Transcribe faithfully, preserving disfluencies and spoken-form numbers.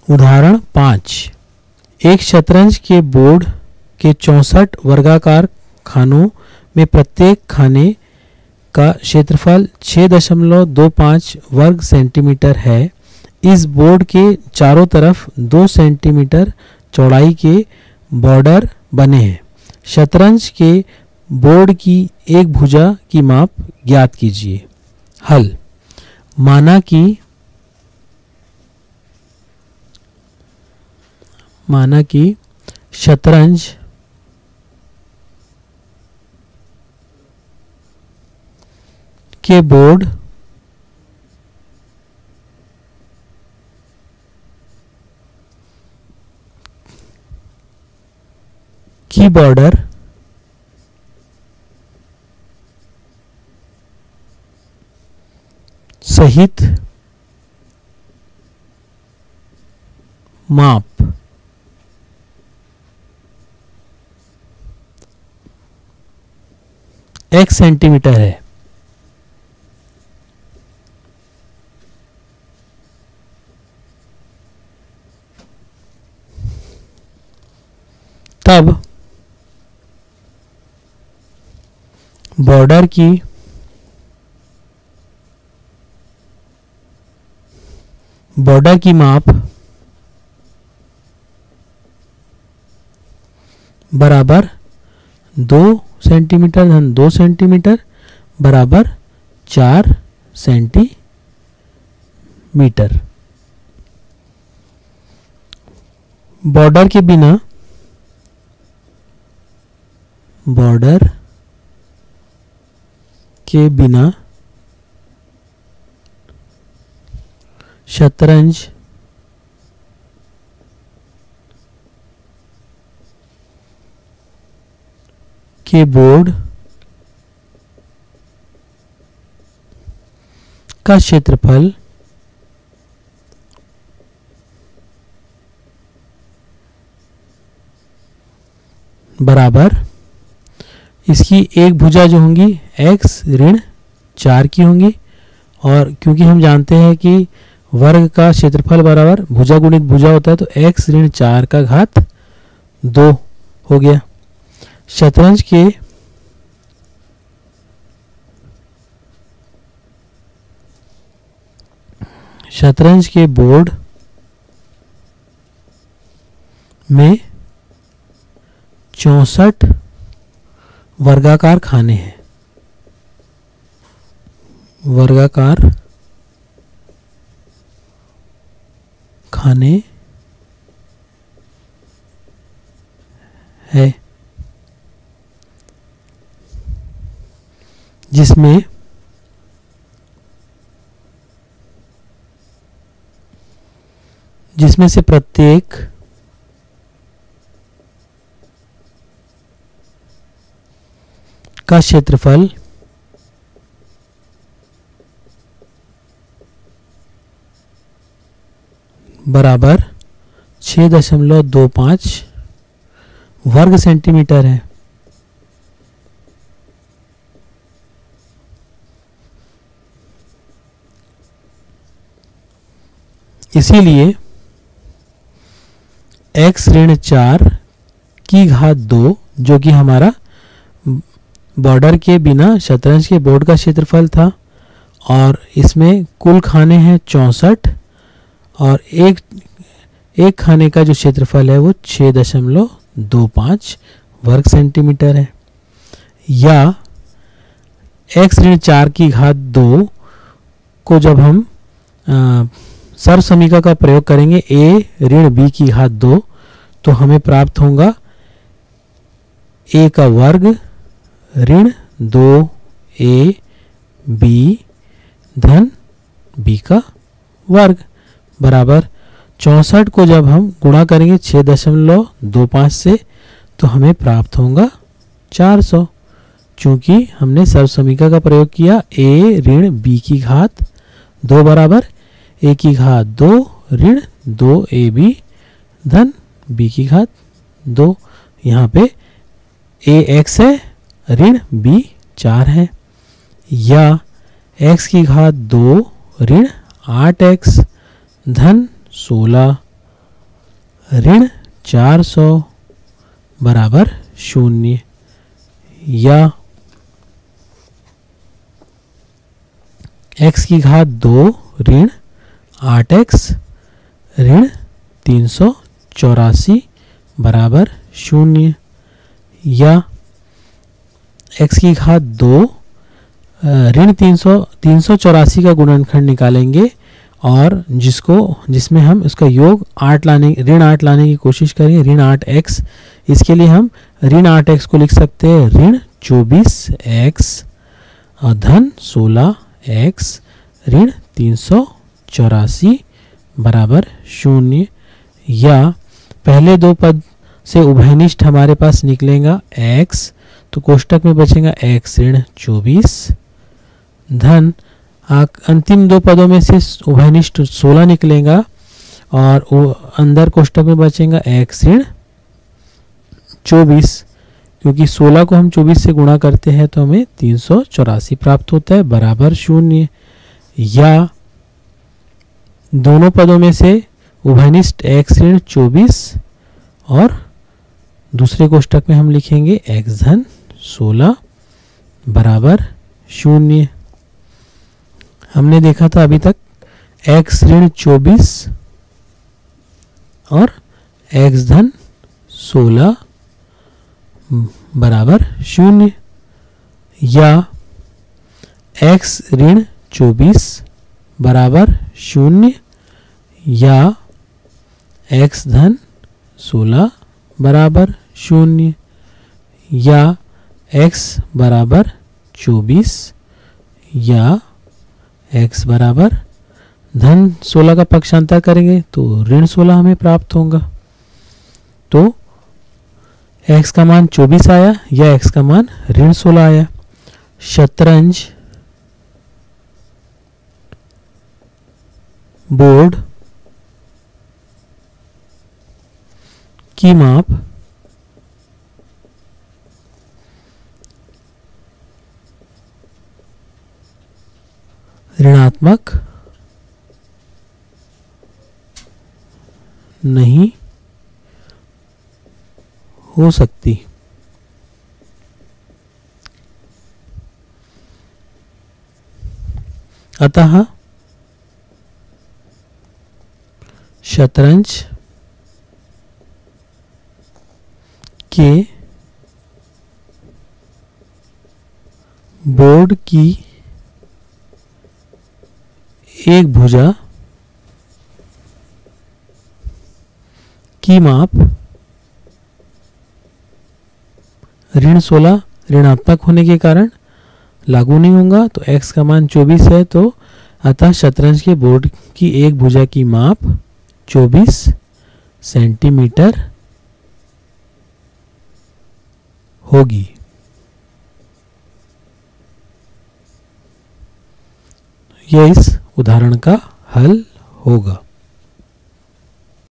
उदाहरण पाँच। एक शतरंज के बोर्ड के चौंसठ वर्गाकार खानों में प्रत्येक खाने का क्षेत्रफल छः दशमलव दो पाँच वर्ग सेंटीमीटर है। इस बोर्ड के चारों तरफ दो सेंटीमीटर चौड़ाई के बॉर्डर बने हैं। शतरंज के बोर्ड की एक भुजा की माप ज्ञात कीजिए। हल। माना कि माना कि शतरंज के बोर्ड की बॉर्डर सहित माप एक सेंटीमीटर है। तब बॉर्डर की बॉर्डर की माप बराबर दो सेंटीमीटर धन दो सेंटीमीटर बराबर चार सेंटीमीटर। बॉर्डर के बिना बॉर्डर के बिना शतरंज के बोर्ड का क्षेत्रफल बराबर इसकी एक भुजा जो होंगी x ऋण चार की होंगी, और क्योंकि हम जानते हैं कि वर्ग का क्षेत्रफल बराबर भुजा गुणित भुजा होता है तो x ऋण चार का घात दो हो गया। शतरंज के शतरंज के बोर्ड में चौसठ वर्गाकार खाने हैं। वर्गाकार खाने है जिसमें जिसमें से प्रत्येक का क्षेत्रफल बराबर छः दशमलव दो पाँच वर्ग सेंटीमीटर है। इसीलिए x ऋण चार की घात दो जो कि हमारा बॉर्डर के बिना शतरंज के बोर्ड का क्षेत्रफल था, और इसमें कुल खाने हैं चौंसठ, और एक एक खाने का जो क्षेत्रफल है वो छः दशमलव दो पाँच वर्ग सेंटीमीटर है। या x ऋण चार की घात दो को जब हम सर्व समीकरण का प्रयोग करेंगे a ऋण b की घात दो तो हमें प्राप्त होगा a का वर्ग ऋण दो a b धन b का वर्ग बराबर चौंसठ को जब हम गुणा करेंगे छः दशमलव दो पाँच से तो हमें प्राप्त होगा चार सौ। चूँकि हमने सर्व समीकरण का प्रयोग किया a ऋण b की घात दो बराबर a की घात दो ऋण दो ए बी धन b की घात दो। यहाँ पे a x है ऋण b चार है, या x की घात दो ऋण आठ एक्स धन सोलह ऋण चार सौ बराबर शून्य, या x की घात दो ऋण आठ एक्स ऋण तीन सौ चौरासी बराबर शून्य, या x की घात दो ऋण तीन सौ तीन सौ चौरासी का गुणनखंड निकालेंगे और जिसको जिसमें हम इसका योग आठ लाने ऋण आठ लाने की कोशिश करेंगे, ऋण आठ एक्स। इसके लिए हम ऋण आठ एक्स को लिख सकते हैं ऋण चौबीस एक्स और धन सोलह एक्स ऋण तीन सौ चौरासी बराबर शून्य, या पहले दो पद से उभयनिष्ठ हमारे पास निकलेगा x, तो कोष्टक में बचेगा x ऋण चौबीस धन अंतिम दो पदों में से उभयनिष्ठ सोलह निकलेगा और अंदर कोष्टक में बचेगा x ऋण चौबीस, क्योंकि सोलह को हम चौबीस से गुणा करते हैं तो हमें तीन सौ चौरासी प्राप्त होता है बराबर शून्य, या दोनों पदों में से उभयनिष्ठ x ऋण चौबीस और दूसरे कोष्टक में हम लिखेंगे x धन सोलह बराबर शून्य। हमने देखा था अभी तक x ऋण चौबीस और x धन सोलह बराबर शून्य, या x ऋण चौबीस बराबर शून्य, या x धन सोलह बराबर शून्य, या x बराबर चौबीस, या x बराबर धन सोलह का पक्षांतर करेंगे तो ऋण सोलह हमें प्राप्त होगा। तो x का मान चौबीस आया या x का मान ऋण सोलह आया। शतरंज बोर्ड की माप ऋणात्मक नहीं हो सकती। अतः शतरंज के बोर्ड की एक भुजा की माप ऋण सोलह ऋणात्मक होने के कारण लागू नहीं होगा। तो x का मान चौबीस है, तो अतः शतरंज के बोर्ड की एक भुजा की माप चौबीस सेंटीमीटर होगी। यह इस उदाहरण का हल होगा।